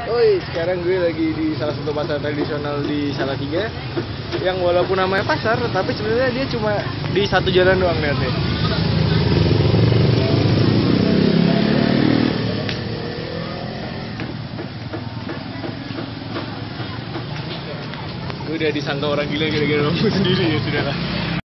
Oi, sekarang gue lagi di salah satu pasar tradisional di Salatiga, yang walaupun namanya pasar, tapi sebenarnya dia cuma di satu jalan doang nih. Gue udah disangka orang gila gara-gara ngomong sendiri, ya sudahlah.